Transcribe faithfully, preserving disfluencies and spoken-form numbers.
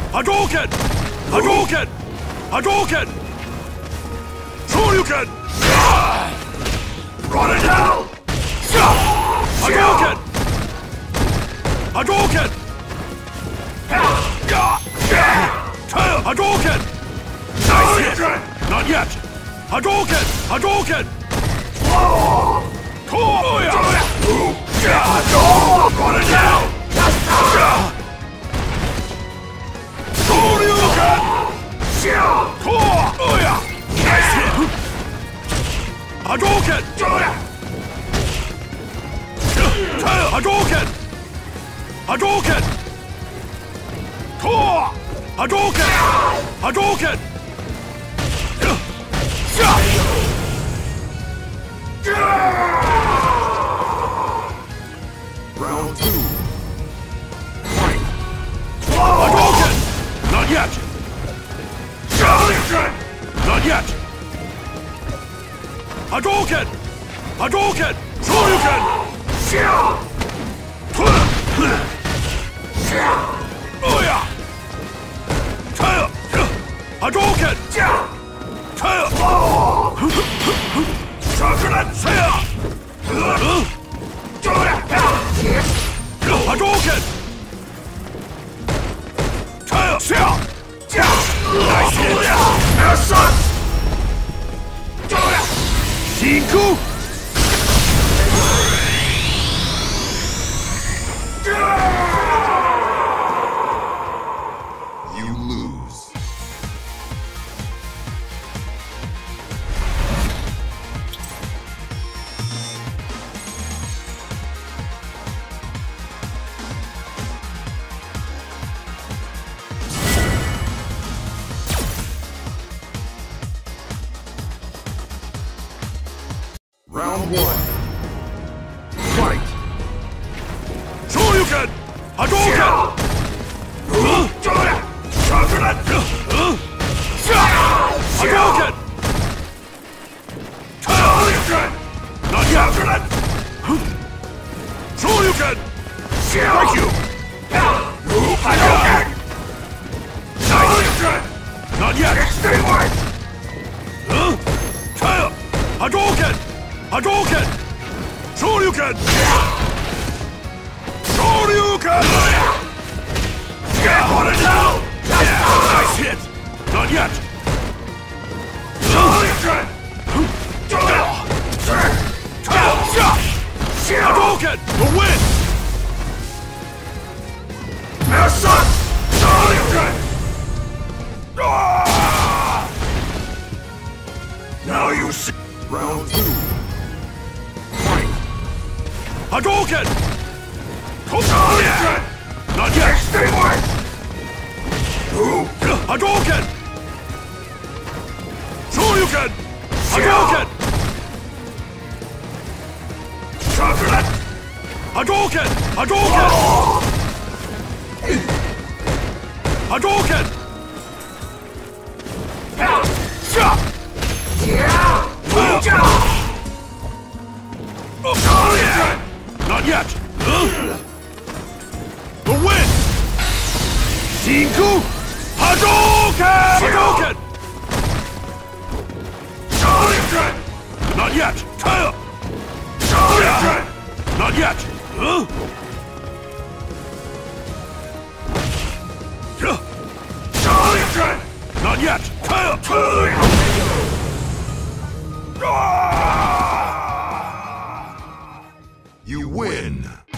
Hadouken! Hadouken! Hadouken! Shoryuken! Run it down! Hadouken! Hadouken! Tail! Hadouken! Nice hit! Not yet! Hadouken! Hadouken! Koya! Run it down! Shoryuken! Koya! Nice hit! Hadouken! Tail! Hadouken! Hadouken! Koa! Hadouken! Hadouken! Round two. Fight! Hadouken! Not yet! Not yet! Hadouken! Hadouken! Shoryuken! Oh yeah! Tail! Hadouken! Tail! Chocolate! Hadouken! Tail! Nice hit! Shinku! You lose. Round one. Fight! Shoryuken! Hadouken! Chocolate! Hadouken! Chocolate! Not yet! Shoryuken! Thank you! Hadouken! Nice! Not yet! Extreme White! Huh? Tail! Hadouken! Hadouken! Shoryuken! Shoryuken! Get on it now! Nice hit! Not yet! Hadouken! Hadouken! The win! Nelson! Hadouken! Now you see. Round two. Fight! Hadouken! Hadouken! Not yet! Extreme White! Hadouken! Shoryuken! Hadouken! Chocolate! Hadouken! Hadouken! Hadouken! Not yet! The win! Shinku! Hadouken! Hadouken! Not yet! Tail! Not yet! Huh? Not yet! Tail! You win!